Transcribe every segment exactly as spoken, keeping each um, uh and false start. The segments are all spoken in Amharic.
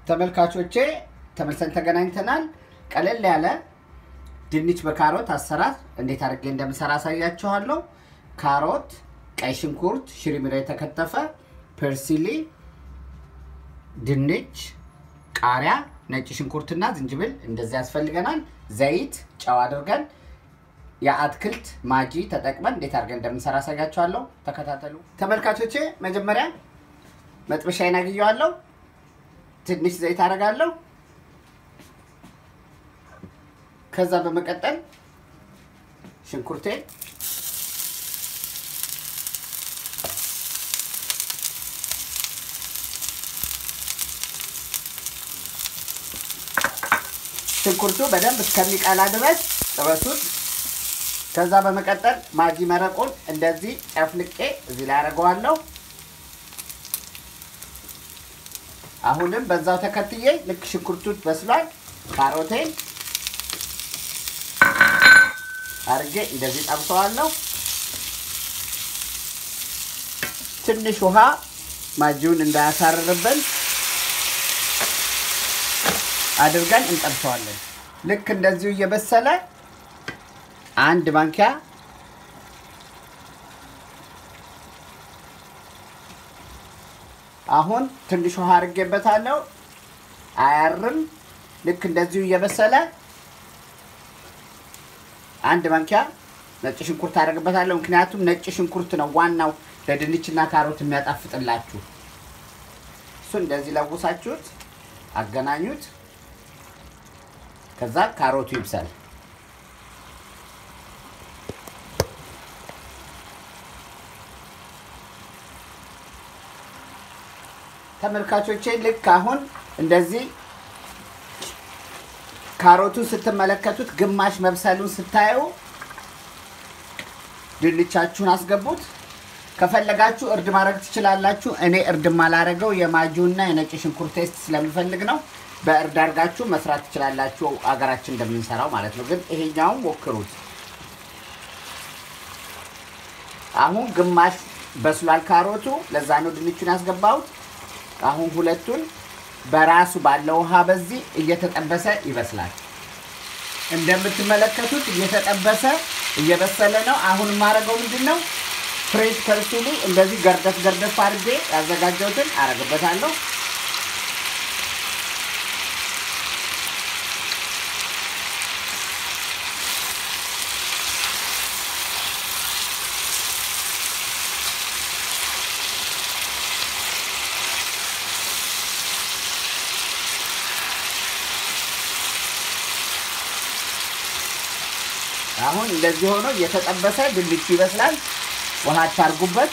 ተመልካቾቼ ተመልሰን ተገናኝተናል ቀለል ያለ ድንች በካሮት አሰራር እንዴት አድርጌ እንደምሰራ አሳያችኋለሁ ካሮት ቀይ ሽንኩርት ሽሪሚራ የተከተፈ ፐርሲሊ ድንች ቃሪያ ነጭ ሽንኩርትና ዝንጅብል እንደዚህ ያስፈልገናል ዘይት ጨው አድርገን የአትክልት ማጂ ተጠቅመን እንዴት አድርገን እንደምንሰራ አሳያችኋለሁ ተከታተሉ ተመልካቾቼ መጀመሪያ መጥበሻዬን አግየዋለሁ ትንሽ ዘይት አደርጋለሁ ከዛ በመቀጠል ሽንኩርቴ ሽንኩርቱ በደንብ እስከሚቀላ ድረስ ጥበሱት ከዛ በመቀጠል ማጂ መረቁን እንደዚህ ጨፍልቄ እዚህ ላይ አደርገዋለሁ አሁንም በዛው ተከትዬ ልክ ሽንኩርቱ በስሏል ካሮቴን አርጌ እንደዚህ ጠብሰዋለሁ ትንሽ ውሃ ማጂውን እንዳያሳርርብን አድርገን እንጠብሰዋለን ልክ እንደዚሁ እየበሰለ አንድ ማንኪያ አሁን ትንሽ ውሃ አርጌበታለሁ አያርም ልክ እንደዚሁ እየበሰለ አንድ ማንኪያ ነጭ ሽንኩርት አደርግበታለሁ ምክንያቱም ነጭ ሽንኩርት ነው ዋናው ለድንችና ካሮት የሚያጣፍጥላችሁ እሱ እንደዚህ ለውሳችሁት አገናኙት ከዛ ካሮቱ ይብሰል ተመልካቾቼ ልክ አሁን እንደዚህ ካሮቱን ስትመለከቱት ግማሽ መብሰሉን ስታዩ ድንቻችሁን አስገቡት ከፈለጋችሁ እርድ ማድረግ ትችላላችሁ እኔ እርድ ማላረገው የማጂውና የነጭ ሽንኩርት ቴስት ስለምፈልግ ነው በእርድ አርጋችሁ መስራት ትችላላችሁ አገራችን እንደምንሰራው ማለት ነው ግን ይሄኛው ሞክሩት አሁን ግማሽ በስሏል ካሮቱ ለዛ ነው ድንቹን ያስገባሁት አሁን ሁለቱን በራሱ ባለው ውሃ በዚህ እየተጠበሰ ይበስላል እንደምትመለከቱት እየተጠበሰ እየበሰለ ነው አሁን ማረጋው ምንድነው ፍሬሽ ፐርሲሊ እንደዚህ ገርደፍ ገርደፍ አድርጌ ያዘጋጀሁትን አረጋበታለሁ አሁን እንደዚህ ሆኖ እየተጠበሰ ድንቹ ይበስላል ውሃ ታርጉበት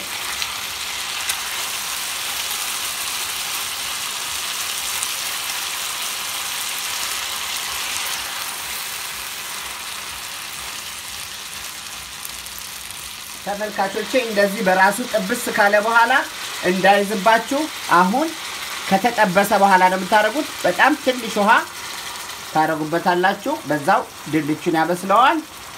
ተመልካቾቼ እንደዚህ በራሱ ጥብስ ካለ በኋላ እንዳይዝባችሁ አሁን ከተጠበሰ በኋላ ነው የምታረጉት በጣም ትንሽ ውሃ ታረጉበታላችሁ በዛው ድንቹን ያበስለዋል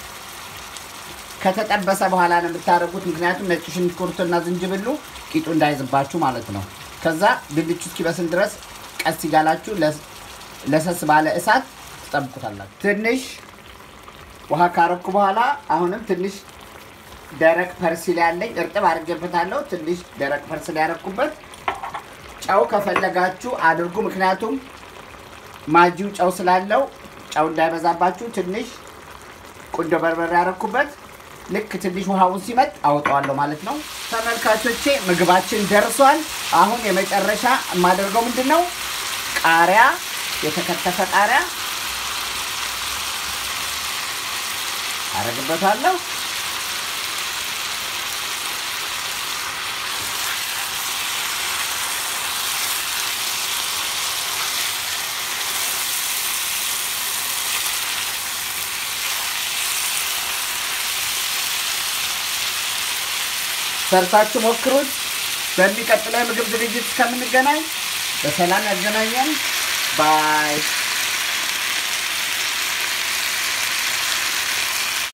ከተጠበሰ በኋላ ነው የምታረጉት ምክንያቱም ነጭ ሽንኩርትና ዝንጅብሉ ቂጡ እንዳይዝባችሁ ማለት ነው ከዛ ድንቹ እስኪበስል ድረስ ቀስ ይጋላችሁ ለሰስ ባለ እሳት ተጠብቁታላችሁ ትንሽ ውሃ ካረኩ በኋላ አሁንም ትንሽ ደረቅ ፐርሲሊ ያለኝ እርጥብ አድርጌበታለሁ ትንሽ ደረቅ ፐርሲሊ ያረኩበት ጨው ከፈለጋችሁ አድርጉ ምክንያቱም ማጂው ጨው ስላለው ጨው እንዳይበዛባችሁ ትንሽ ቁንዶ በርበሬ ያረኩበት ልክ ትንሽ ውሃውን ሲመጥ አውጣዋለሁ ማለት ነው ተመልካቾቼ ምግባችን ደርሷል አሁን የመጨረሻ ማደርገው ምንድነው ቃሪያ የተከተፈ ቃሪያ አረግበታለሁ ሰርታችሁ ሞክሩት በሚቀጥለው ምግብ ዝግጅት እስከምንገናኝ በሰላም ያገናኘን ባይ